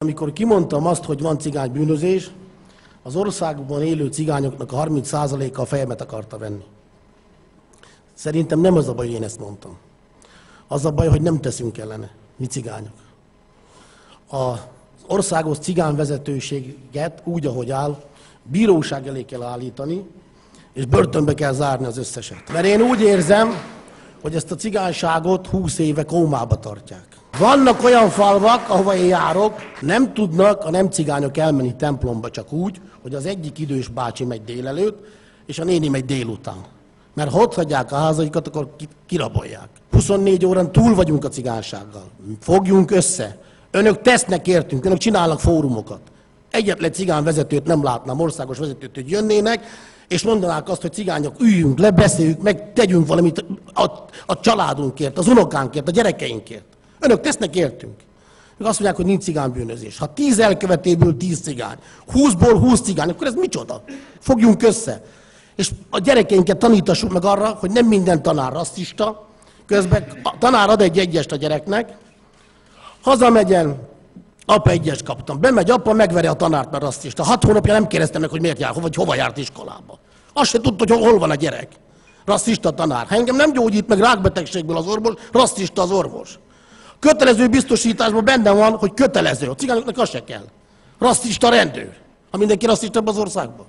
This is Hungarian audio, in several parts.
Amikor kimondtam azt, hogy van cigánybűnözés, az országban élő cigányoknak a 30%-a a fejemet akarta venni. Szerintem nem az a baj, hogy én ezt mondtam. Az a baj, hogy nem teszünk ellene, mi cigányok. Az országos cigányvezetőséget úgy, ahogy áll, bíróság elé kell állítani, és börtönbe kell zárni az összeset. Mert én úgy érzem, hogy ezt a cigányságot 20 éve kómába tartják. Vannak olyan falvak, ahova én járok, nem tudnak a nem cigányok elmenni templomba csak úgy, hogy az egyik idős bácsi megy délelőtt, és a néni megy délután. Mert ha ott hagyják a házaikat, akkor kirabolják. 24 órán túl vagyunk a cigánysággal. Fogjunk össze. Önök tesznek értünk, önök csinálnak fórumokat. Egyetlen cigányvezetőt nem látnám, országos vezetőt, hogy jönnének, és mondanák azt, hogy cigányok, üljünk le, beszéljük meg, tegyünk valamit a családunkért, az unokánkért, a gyerekeinkért. Önök tesznek értünk. Ők azt mondják, hogy nincs cigánybűnözés. Ha 10 elkövetéből 10 cigány, 20-ból 20 cigány, akkor ez micsoda? Fogjunk össze. És a gyerekeinket tanítassuk meg arra, hogy nem minden tanár rasszista, közben a tanár ad egy egyest a gyereknek, hazamegyen, apa egyest kaptam. Bemegy apa, megveri a tanárt, mert rasszista. 6 hónapja nem kérdeztem meg, hogy miért jár, vagy hova járt iskolába. Azt se tudta, hogy hol van a gyerek. Rasszista tanár. Ha engem nem gyógyít meg rákbetegségből az orvos, rasszista az orvos. Kötelező biztosításban benne van, hogy kötelező. A cigányoknak az se kell. Rasszista rendőr. Ha mindenki rasszista az országban.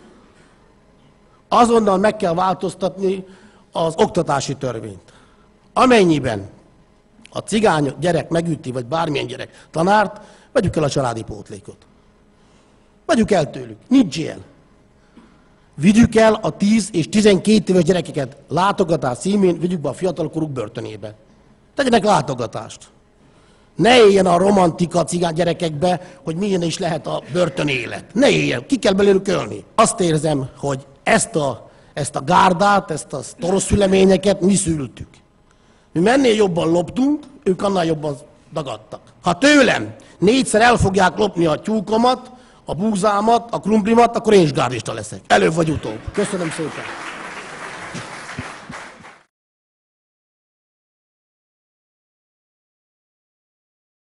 Azonnal meg kell változtatni az oktatási törvényt. Amennyiben a cigány gyerek megüti, vagy bármilyen gyerek tanárt, vegyük el a családi pótlékot. Vegyük el tőlük. Nincs ilyen. Vigyük el a 10 és 12 éves gyerekeket látogatás címén, vigyük be a fiatalkoruk börtönébe. Tegyenek látogatást. Ne éljen a romantika cigány gyerekekbe, hogy milyen is lehet a börtön élet. Ne éljen, ki kell belőlük ölni. Azt érzem, hogy ezt a gárdát, ezt a toroszszüleményeket mi szültük. Mi mennél jobban loptunk, ők annál jobban dagadtak. Ha tőlem 4-szer el fogják lopni a tyúkomat, a búzámat, a krumplimat, akkor én is gárdista leszek. Előbb vagy utóbb. Köszönöm szépen.